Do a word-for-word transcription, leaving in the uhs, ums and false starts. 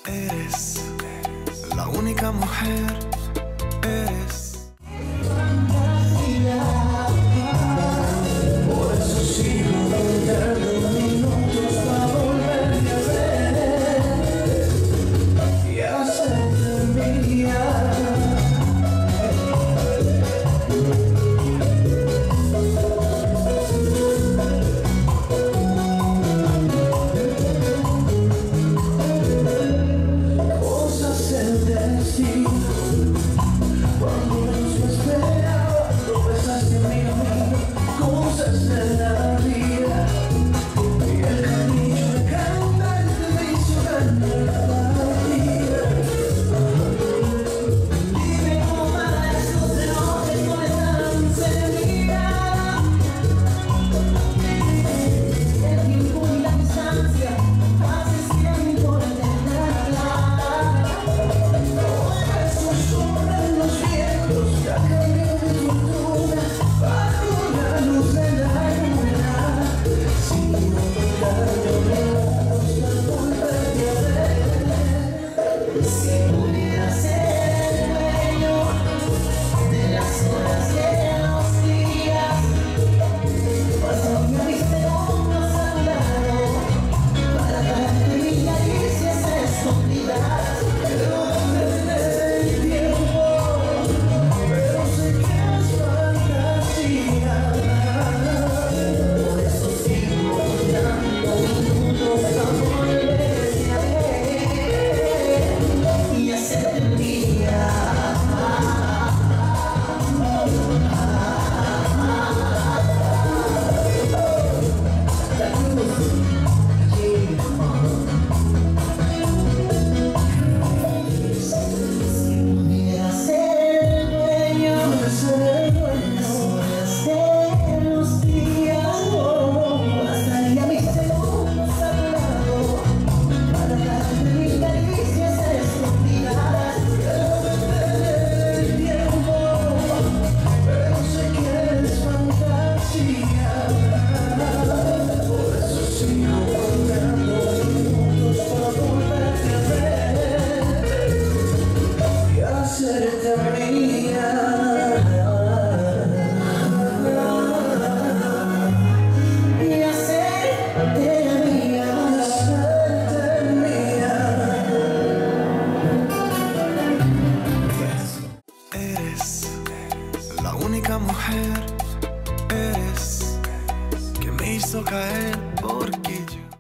Eres la única mujer, eres. Por eso sigo contando minutos para volverte a ver y hacerte mía. Cuando menos me esperaba, tropezaste en mi camino, cosas de la vida. Y el camino de cantarte me hizo ganar la partida. Dime cómo para estos relojes con esta sinceridad. El tiempo y la distancia haces tiempo de tenerla. Sí.